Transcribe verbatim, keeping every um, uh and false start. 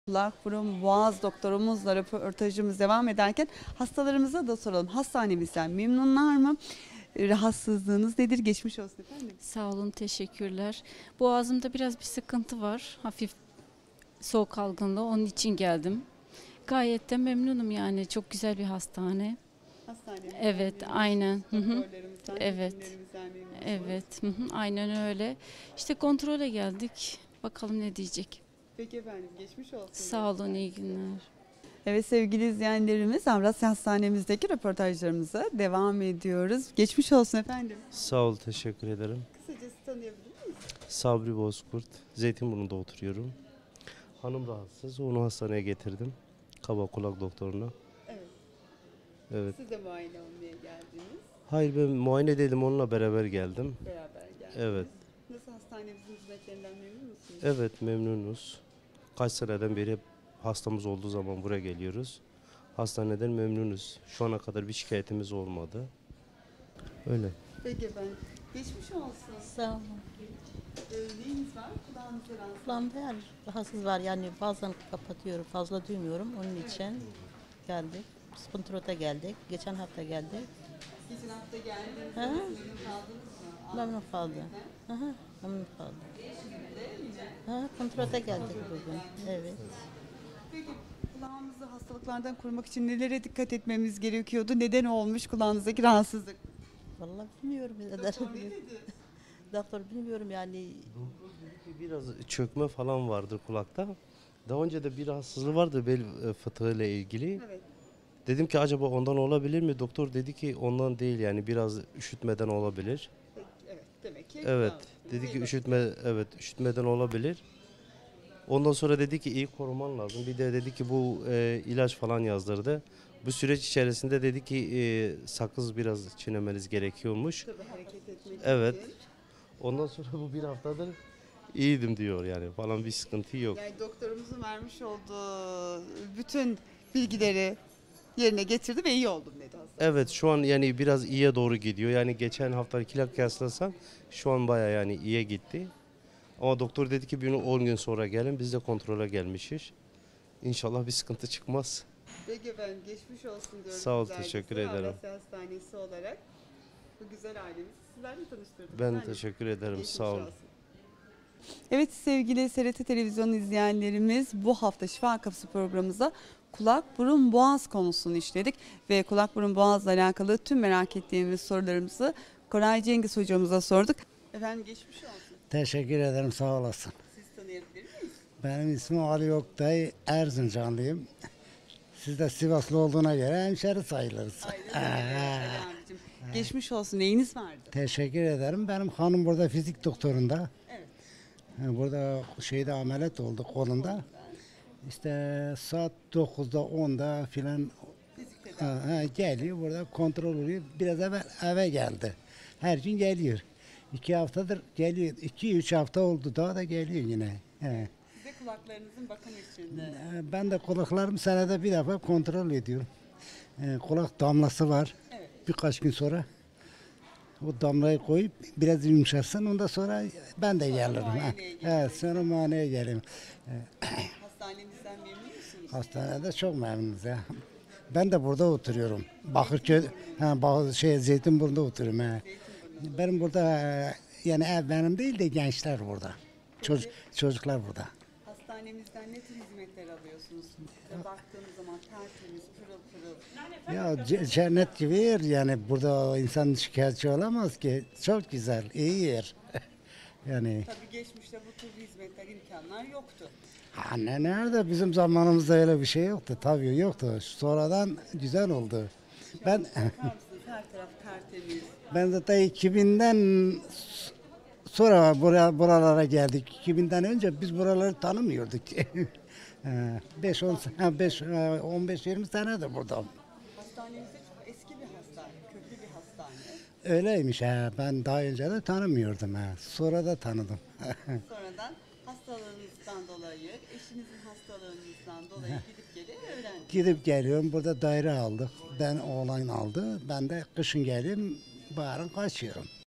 Kulak, burun, boğaz doktorumuzla röportajımız devam ederken hastalarımıza da soralım. Hastanemizden memnunlar mı? Rahatsızlığınız nedir? Geçmiş olsun efendim. Sağ olun, teşekkürler. Boğazımda biraz bir sıkıntı var. Hafif soğuk algınlığı, onun için geldim. Gayet de memnunum yani. Çok güzel bir hastane. Hastanemizden Evet, memnunuz. aynen. Hı hı. Doktorlarımızdan, Evet. hekimlerimizden memnunuz. Evet, hı hı. Aynen öyle. İşte kontrole geldik. Bakalım ne diyecek. Peki efendim, geçmiş olsun. Sağ olun, iyi günler. Evet sevgili izleyenlerimiz, Avrasya Hastanemіздeki röportajlarımıza devam ediyoruz. Geçmiş olsun efendim. Sağ ol, teşekkür ederim. Kısacası tanıyabilir miyiz? Sabri Bozkurt, Zeytinburnu'nda oturuyorum. Hanım rahatsız, onu hastaneye getirdim. Kaba kulak doktoruna. Evet. Evet. Siz de muayene olmaya geldiniz. Hayır, ben muayene değilim, onunla beraber geldim. Beraber geldiniz. Evet. Nasıl, hastanemizin hizmetlerinden memnun musunuz? Evet, memnunuz. Kaç seneden beri hep hastamız olduğu zaman buraya geliyoruz. Hastaneden memnunuz. Şu ana kadar bir şikayetimiz olmadı. Öyle. Peki efendim. Geçmiş olsun. Sağ olun. Ee, neyiniz var? Kulağınızda rahatsız. Kulağımda yani rahatsız var yani bazen kapatıyorum fazla duymuyorum onun için geldik. Spontrota geldik. Geçen hafta geldik. Geçen hafta geldiniz. Hı? Memnun kaldınız mı? Memnun kaldım. Hı hı, memnun kaldım. Ha, kontrota geldik bugün. Evet. Peki kulağımızı hastalıklardan korumak için nelere dikkat etmemiz gerekiyordu? Neden olmuş kulağınızdaki rahatsızlık? Vallahi bilmiyorum. Doktor ne dedi? Doktor bilmiyorum yani. Biraz çökme falan vardır kulakta. Daha önce de bir rahatsızlığı vardı bel e, fıtığıyla ilgili. Evet. Dedim ki acaba ondan olabilir mi? Doktor dedi ki ondan değil, yani biraz üşütmeden olabilir. Peki, evet. Demek ki. Evet. kulağınız Dedi iyi ki bak- üşütme evet üşütmeden olabilir. Ondan sonra dedi ki iyi koruman lazım. Bir de dedi ki bu e, ilaç falan yazdırdı. Bu süreç içerisinde dedi ki e, sakız biraz çiğnemeniz gerekiyormuş. Tabii hareket etmek Evet. için. Ondan sonra bu bir haftadır iyiydim diyor yani, falan bir sıkıntı yok. Yani doktorumuzun vermiş olduğu bütün bilgileri yerine getirdi ve iyi oldum dedi hasta. Evet, şu an yani biraz iyiye doğru gidiyor. Yani geçen haftakiyle kıyaslasam şu an baya yani iyiye gitti. Ama doktor dedi ki bir on gün sonra gelin, biz de kontrole gelmişiz. İnşallah bir sıkıntı çıkmaz. Peki efendim, geçmiş olsun diyorum. Sağ ol, bizler de teşekkür size. ederim. Avrasya Hastanesi olarak bu güzel ailemizi sizlerle tanıştırdık. Ben Yani teşekkür ederim, geçmiş sağ olun. olsun. Evet sevgili S R T Televizyon izleyenlerimiz, bu hafta Şifa Kapısı programımıza kulak, burun, boğaz konusunu işledik. Ve kulak, burun, boğazla alakalı tüm merak ettiğimiz sorularımızı Koray Cengiz hocamıza sorduk. Efendim geçmiş olsun. Teşekkür ederim, sağ olasın. Siz tanıyabilir miyiz? Benim ismim Ali Oktay, Erzincanlıyım. Siz de Sivaslı olduğuna göre hemşeri sayılırız. Aynen öyle. Ali abicim. Geçmiş olsun. Neyiniz vardı? Teşekkür ederim. Benim hanım burada fizik doktorunda. Evet. Ha, Burada şeyde ameliyat oldu kolunda. İşte saat dokuzda onda filan Fizik tedavi. ha, ha, geliyor, burada kontrol oluyor. Biraz evvel eve geldi. Her gün geliyor. İki haftadır geliyor. İki üç hafta oldu, daha da geliyor yine. He. Size kulaklarınızın bakım için de. Ee, Ben de kulaklarımı senede bir defa kontrol ediyorum. Ee, kulak damlası var. Evet. Birkaç gün sonra o damlayı koyup biraz yumuşasın. Ondan sonra ben de gelirim. Ha. muayeneye geliyorsunuz. Evet, sonra muayeneye gelirim. Hastanemizden memnun musunuz? Hastanede çok memnunuz ya. Ben de burada oturuyorum. Bakırköy, ha, Bak- şey, Zeytinburnu'nda oturuyorum. Ha. Benim burada e, yani ev benim değil de gençler burada. Çocuk, çocuklar burada. Hastanemizden ne tür hizmetler alıyorsunuz? Size baktığınız zaman tertemiz, pırıl pırıl. Ya c- cennet gibi yer, yani burada insan şikayetçi olamaz ki. Çok güzel, iyi yer. Yani Tabii geçmişte bu tür hizmetler, imkanlar yoktu. ha, ne nerede, bizim zamanımızda öyle bir şey yoktu. Tabii yoktu. Sonradan güzel oldu. Ben Bakar mısınız? Her taraf tertemiz. ben zaten iki binden sonra buraya, buralara geldik. iki binden önce biz buraları tanımıyorduk. beş on beş on beş yirmi senedir burada. Hastanemizde çok eski bir hastane, köklü bir hastane. Öyleymiş ha. Ben daha önce de tanımıyordum ha. Sonra da tanıdım. Sonradan hastalığınızdan dolayı, eşinizin hastalığınızdan dolayı gidip gelip öğrendiniz. Gidip geliyorum. Burada daire aldık. Ben oğlan aldı. Ben de kışın geleyim, baharın kaçıyorum.